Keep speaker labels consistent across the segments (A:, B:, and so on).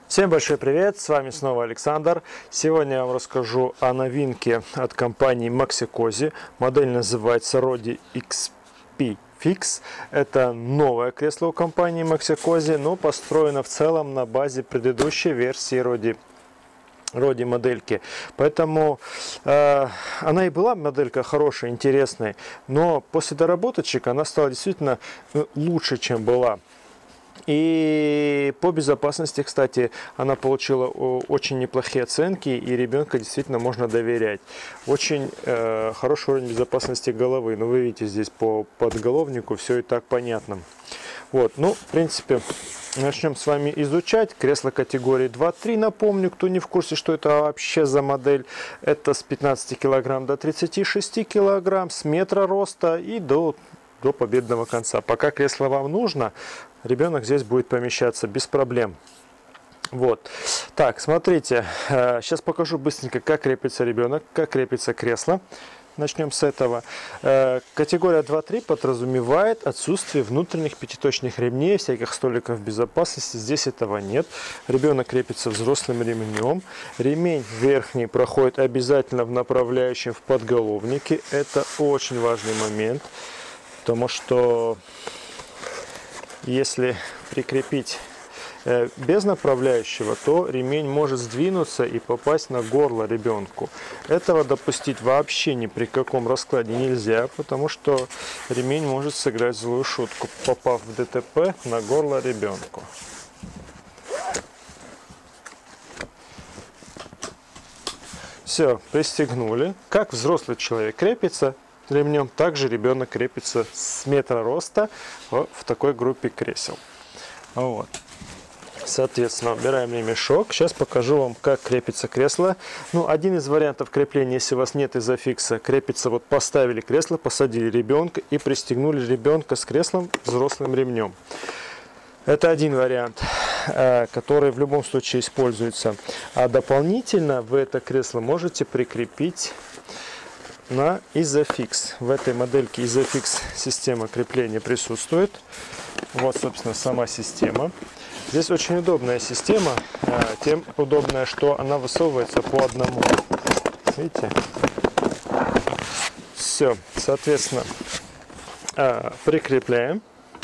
A: Всем большой привет, с вами снова Александр. Сегодня я вам расскажу о новинке от компании Maxi-Cosi. Модель называется Rodi XP Fix. Это новое кресло у компании Maxi-Cosi, но построено в целом на базе предыдущей версии Rodi модельки. Поэтому она и была моделька хорошая, интересная, но после доработочек она стала действительно лучше, чем была. И по безопасности, кстати, она получила очень неплохие оценки, и ребенка действительно можно доверять. Очень хороший уровень безопасности головы. Но вы видите, здесь по подголовнику все и так понятно. Вот, ну, в принципе, начнем с вами изучать. Кресло категории 2-3, напомню, кто не в курсе, что это вообще за модель. Это с 15 кг до 36 кг, с метра роста и до победного конца. Пока кресло вам нужно, ребенок здесь будет помещаться без проблем. Вот. Так, смотрите, сейчас покажу быстренько, как крепится ребенок, как крепится кресло. Начнем с этого. Категория 2-3 подразумевает отсутствие внутренних пятиточных ремней, всяких столиков безопасности. Здесь этого нет. Ребенок крепится взрослым ремнем. Ремень верхний проходит обязательно в направляющем в подголовнике. Это очень важный момент, потому что если прикрепить без направляющего, то ремень может сдвинуться и попасть на горло ребенку. Этого допустить вообще ни при каком раскладе нельзя, потому что ремень может сыграть злую шутку, попав в ДТП на горло ребенку. Все, пристегнули. Как взрослый человек крепится ремнем, также ребенок крепится с метра роста в такой группе кресел. Вот. Соответственно, убираем ремешок. Сейчас покажу вам, как крепится кресло. Ну, один из вариантов крепления, если у вас нет изофикса, крепится, вот поставили кресло, посадили ребенка и пристегнули ребенка с креслом взрослым ремнем. Это один вариант, который в любом случае используется. А дополнительно вы это кресло можете прикрепить на изофикс. В этой модельке изофикс система крепления присутствует. Вот, собственно, сама система. Здесь очень удобная система, тем удобная, что она высовывается по одному. Видите? Все, соответственно, прикрепляем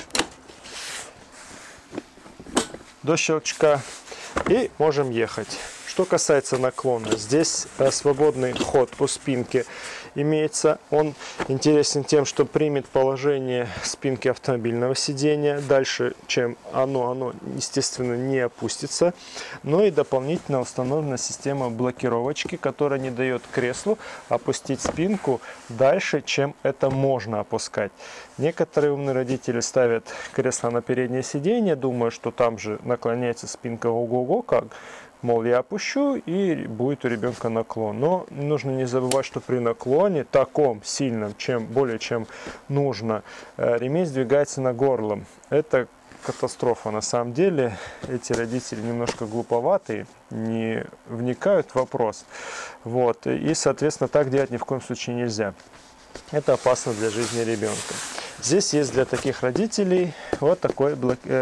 A: до щелчка и можем ехать. Что касается наклона, здесь свободный ход по спинке имеется. Он интересен тем, что примет положение спинки автомобильного сидения. Дальше, чем оно естественно не опустится. Но и дополнительно установлена система блокировочки, которая не дает креслу опустить спинку дальше, чем это можно опускать. Некоторые умные родители ставят кресло на переднее сиденье, думая, что там же наклоняется спинка ого-го как. Мол, я опущу, и будет у ребенка наклон. Но нужно не забывать, что при наклоне таком сильном, более чем нужно, ремень сдвигается на горло. Это катастрофа. На самом деле, эти родители немножко глуповатые, не вникают в вопрос. Вот. И, соответственно, так делать ни в коем случае нельзя. Это опасно для жизни ребенка. Здесь есть для таких родителей вот такая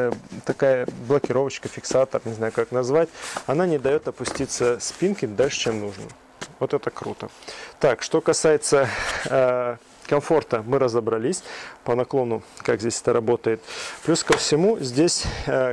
A: блокировочка, фиксатор, не знаю как назвать. Она не дает опуститься спинке дальше, чем нужно. Вот это круто. Так, что касается комфорта, мы разобрались по наклону, как здесь это работает. Плюс ко всему, здесь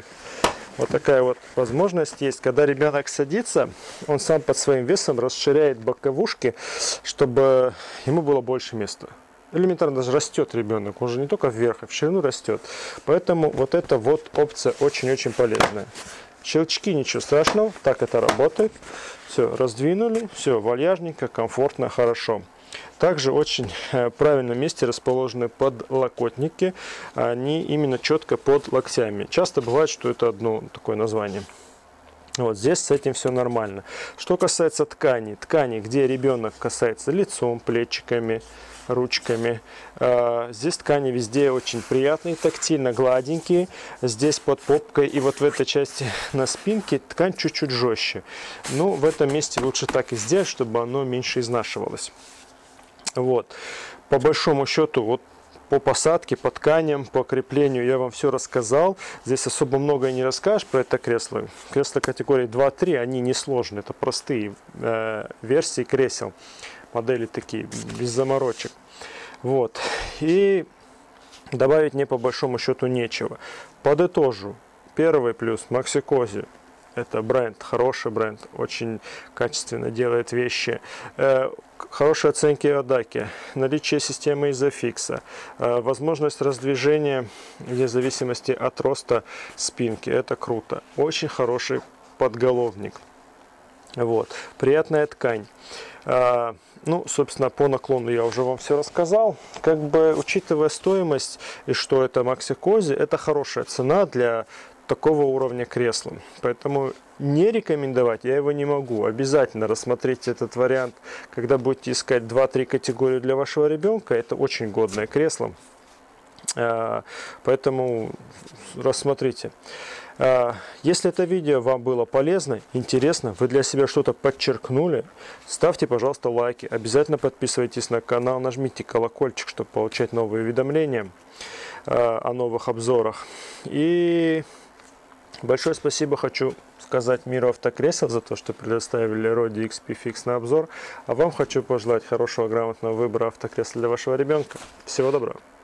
A: вот такая вот возможность есть. Когда ребенок садится, он сам под своим весом расширяет боковушки, чтобы ему было больше места. Элементарно даже растет ребенок, он же не только вверх, а в ширину растет. Поэтому вот эта вот опция очень-очень полезная. Щелчки, ничего страшного, так это работает. Все, раздвинули, все, вальяжненько, комфортно, хорошо. Также очень правильном месте расположены подлокотники, они именно четко под локтями. Часто бывает, что это одно такое название. Вот здесь с этим все нормально. Что касается ткани, где ребенок касается лицом, плечиками, ручками. Здесь ткани везде очень приятные, тактильно гладенькие. Здесь под попкой и вот в этой части на спинке ткань чуть-чуть жестче. Ну, в этом месте лучше так и сделать, чтобы оно меньше изнашивалось. Вот. По большому счету, вот По посадке, по тканям, по креплению я вам все рассказал. Здесь особо многое не расскажешь про это кресло. Кресла категории 2-3, они не сложные, это простые версии кресел. Модели такие, без заморочек. Вот. И добавить мне по большому счету нечего. Подытожу. Первый плюс Maxi-Cosi. Это бренд, хороший бренд, очень качественно делает вещи. Хорошие оценки Адаки, наличие системы Isofix, возможность раздвижения вне зависимости от роста спинки. Это круто. Очень хороший подголовник. Вот. Приятная ткань. Ну, собственно, по наклону я уже вам все рассказал. Как бы, учитывая стоимость и что это Maxi-Cosi, это хорошая цена для такого уровня кресла. Поэтому не рекомендовать я его не могу. Обязательно рассмотрите этот вариант, когда будете искать 2-3 категории для вашего ребенка. Это очень годное кресло. Поэтому рассмотрите. Если это видео вам было полезно, интересно, вы для себя что-то подчеркнули, ставьте, пожалуйста, лайки. Обязательно подписывайтесь на канал, нажмите колокольчик, чтобы получать новые уведомления о новых обзорах. И большое спасибо хочу сказать миру автокресел за то, что предоставили Rode XP Fix на обзор. А вам хочу пожелать хорошего, грамотного выбора автокресла для вашего ребенка. Всего доброго!